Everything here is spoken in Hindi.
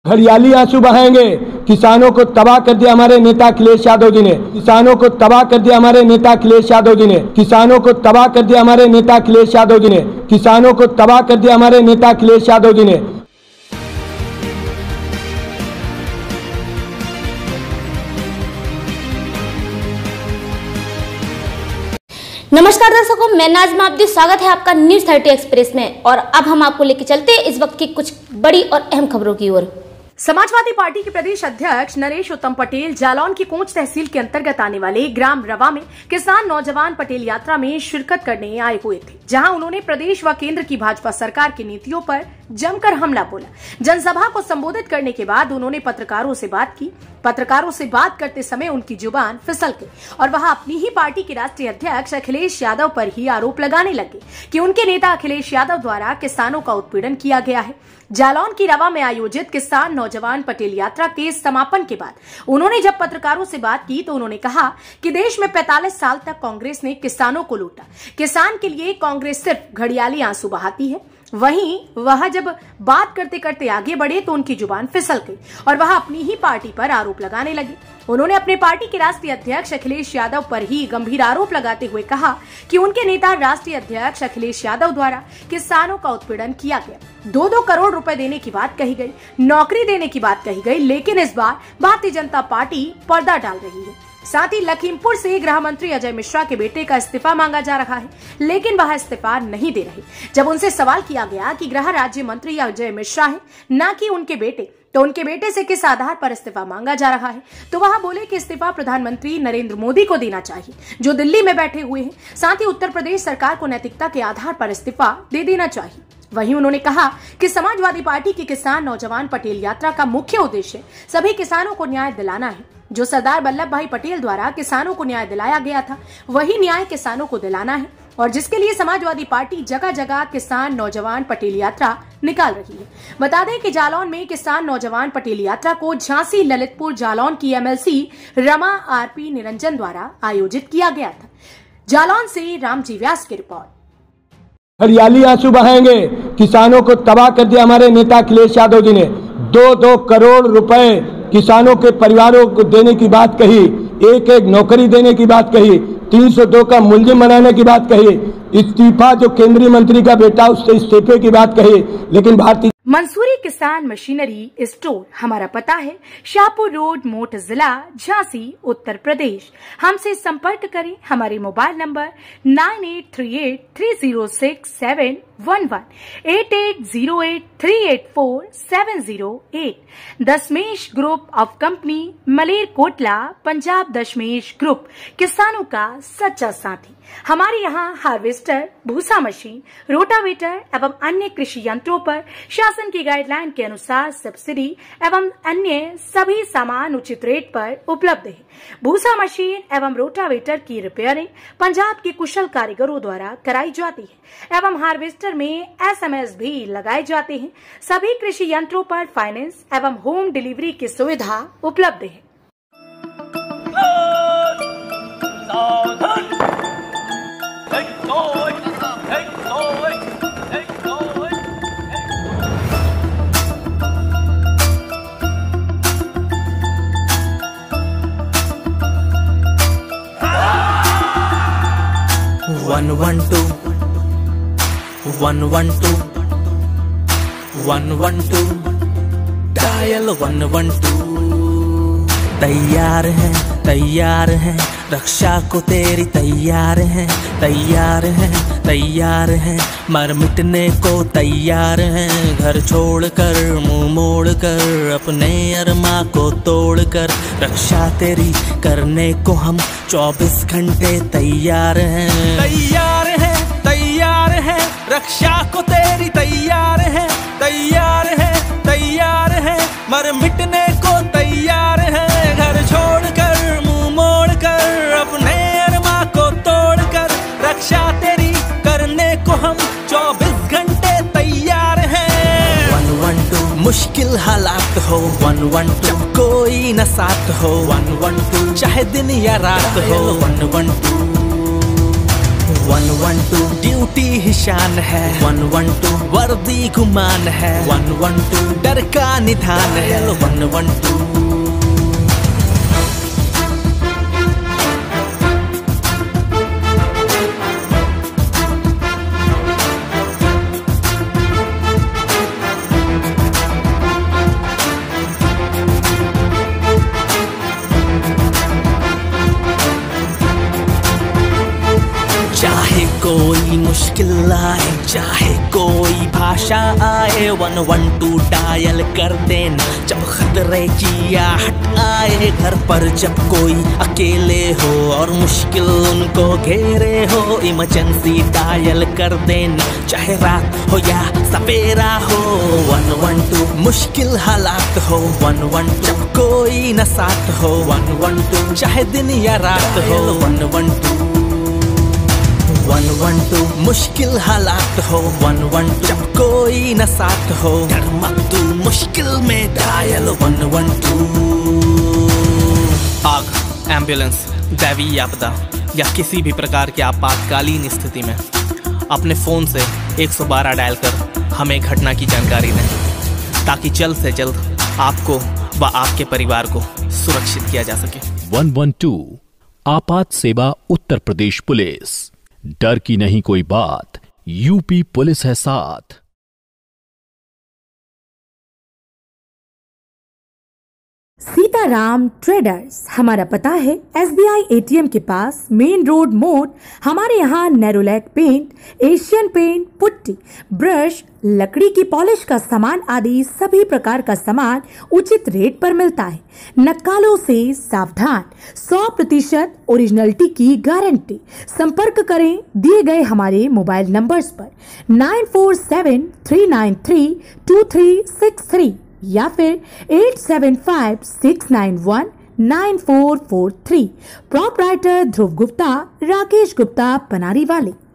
हरियाली आंसू बहाएंगे। किसानों को तबाह कर दिया हमारे नेता अखिलेश यादव जी ने। किसानों को तबाह कर दिया हमारे नेता अखिलेश यादव जी ने। किसानों को तबाह कर दिया हमारे नेता अखिलेश यादव जी ने। किसानों को तबाह कर दिया हमारे नेता अखिलेश यादव जी ने। नमस्कार दर्शकों, मैं नाज़िमा अब्दी, स्वागत है आपका न्यूज़ 30 एक्सप्रेस में। और अब हम आपको लेकर चलते हैं इस वक्त की कुछ बड़ी और अहम खबरों की ओर। समाजवादी पार्टी के प्रदेश अध्यक्ष नरेश उत्तम पटेल जालौन की कोंच तहसील के अंतर्गत आने वाले ग्राम रवा में किसान नौजवान पटेल यात्रा में शिरकत करने आए हुए थे, जहां उन्होंने प्रदेश व केंद्र की भाजपा सरकार की नीतियों पर जमकर हमला बोला। जनसभा को संबोधित करने के बाद उन्होंने पत्रकारों से बात की। पत्रकारों से बात करते समय उनकी जुबान फिसल गई और वह अपनी ही पार्टी के राष्ट्रीय अध्यक्ष अखिलेश यादव पर ही आरोप लगाने लगे कि उनके नेता अखिलेश यादव द्वारा किसानों का उत्पीड़न किया गया है। जालौन की रवा में आयोजित किसान नौजवान पटेल यात्रा के समापन के बाद उन्होंने जब पत्रकारों से बात की तो उन्होंने कहा कि देश में 45 साल तक कांग्रेस ने किसानों को लूटा। किसान के लिए कांग्रेस सिर्फ घड़ियाली आंसू बहाती है। वहीं वह जब बात करते करते आगे बढ़े तो उनकी जुबान फिसल गई और वह अपनी ही पार्टी पर आरोप लगाने लगे। उन्होंने अपने पार्टी के राष्ट्रीय अध्यक्ष अखिलेश यादव पर ही गंभीर आरोप लगाते हुए कहा कि उनके नेता राष्ट्रीय अध्यक्ष अखिलेश यादव द्वारा किसानों का उत्पीड़न किया गया। 2-2 करोड़ रुपए देने की बात कही गई, नौकरी देने की बात कही गई, लेकिन इस बार भारतीय जनता पार्टी पर्दा डाल रही है। साथ ही लखीमपुर से गृह मंत्री अजय मिश्रा के बेटे का इस्तीफा मांगा जा रहा है, लेकिन वह इस्तीफा नहीं दे रहे। जब उनसे सवाल किया गया कि गृह राज्य मंत्री अजय मिश्रा है, न कि उनके बेटे, तो उनके बेटे से किस आधार पर इस्तीफा मांगा जा रहा है, तो वह बोले कि इस्तीफा प्रधानमंत्री नरेंद्र मोदी को देना चाहिए, जो दिल्ली में बैठे हुए हैं। साथ ही उत्तर प्रदेश सरकार को नैतिकता के आधार पर इस्तीफा दे देना चाहिए। वहीं उन्होंने कहा कि समाजवादी पार्टी की किसान नौजवान पटेल यात्रा का मुख्य उद्देश्य सभी किसानों को न्याय दिलाना है। जो सरदार वल्लभ भाई पटेल द्वारा किसानों को न्याय दिलाया गया था, वही न्याय किसानों को दिलाना है, और जिसके लिए समाजवादी पार्टी जगह जगह किसान नौजवान पटेल यात्रा निकाल रही है। बता दें कि जालौन में किसान नौजवान पटेल यात्रा को झांसी ललितपुर जालौन की एमएलसी रमा आरपी निरंजन द्वारा आयोजित किया गया था। जालौन से रामजी व्यास की रिपोर्ट। हरियाली आंसू बहाएंगे। किसानों को तबाह कर दिया हमारे नेता अखिलेश यादव जी ने। 2-2 करोड़ रुपए किसानों के परिवारों को देने की बात कही, एक नौकरी देने की बात कही, 302 का मुलजिम बनाने की बात कही, इस्तीफा जो केंद्रीय मंत्री का बेटा उससे इस्तीफे की बात कही, लेकिन भारतीय मंसूरी किसान मशीनरी स्टोर, हमारा पता है शाहपुर रोड, मोट जिला, झांसी, उत्तर प्रदेश। हमसे संपर्क करें। हमारे mobile number 9838306711, 8808384708। Dashmesh group of company, Malerkotla, Punjab. Dashmesh group, किसानों का सच्चा साथी। हमारे यहाँ हार्वेस्टर, भूसा मशीन, रोटावेटर एवं अन्य कृषि यंत्रों पर शासन की गाइडलाइन के अनुसार सब्सिडी एवं अन्य सभी सामान उचित रेट पर उपलब्ध है। भूसा मशीन एवं रोटावेटर की रिपेयरिंग पंजाब के कुशल कारीगरों द्वारा कराई जाती है एवं हार्वेस्टर में SMS भी लगाए जाते हैं। सभी कृषि यंत्रों पर फाइनेंस एवं होम डिलीवरी की सुविधा उपलब्ध है। One one two, 112, 112, dial 112। तैयार है, रक्षा को तेरी तैयार है, तैयार है, मर मिटने को तैयार है। घर छोड़कर मुंह मोड़कर अपने अरमा को तोड़कर रक्षा तेरी करने को हम 24 घंटे तैयार हैं। तैयार है, रक्षा को तेरी तैयार है, मर मिटने को तैयार है। घर छोड़कर मुंह मोड़कर अपने अरमा को तोड़कर रक्षा तेरी करने को हम 24 घंटे तैयार हैं। 112, मुश्किल हालात हो 112, जब कोई न साथ हो 112, चाहे दिन या रात हो 112। 112 ड्यूटी ही शान है, 112 वर्दी गुमान है, 112 डर का निधान है, 112। चाहे कोई मुश्किल आए, चाहे कोई भाषा आए, 112 डायल कर देना जब खतरे की आहट आए। घर पर जब कोई अकेले हो और मुश्किल उनको घेरे हो, इमरजेंसी डायल कर देना चाहे रात हो या सवेरा हो। 112 मुश्किल हालात हो, 112 जब कोई न साथ हो, 112 चाहे दिन या रात हो, 112 112 मुश्किल हालात हो, 112 जब कोई न साथ हो, डर मत तू मुश्किल में डायल 112। आग, एम्बुलेंस, दैवीय आपदा या किसी भी प्रकार की आपातकालीन स्थिति में अपने फोन से 112 डायल कर हमें घटना की जानकारी दें, ताकि जल्द से जल्द आपको व आपके परिवार को सुरक्षित किया जा सके। 112 आपात सेवा उत्तर प्रदेश पुलिस। डर की नहीं कोई बात, यूपी पुलिस है साथ। सीताराम ट्रेडर्स, हमारा पता है SBI ATM के पास, मेन रोड मोड़। हमारे यहाँ Nerolac paint, Asian paint, putty, brush, लकड़ी की पॉलिश का सामान आदि सभी प्रकार का सामान उचित रेट पर मिलता है। नक्कालों से सावधान, 100% ओरिजिनलिटी की गारंटी। संपर्क करें दिए गए हमारे मोबाइल नंबर्स पर 9473932363 या फिर 8756919443। प्रोपराइटर ध्रुव गुप्ता, राकेश गुप्ता, पनारी वाले।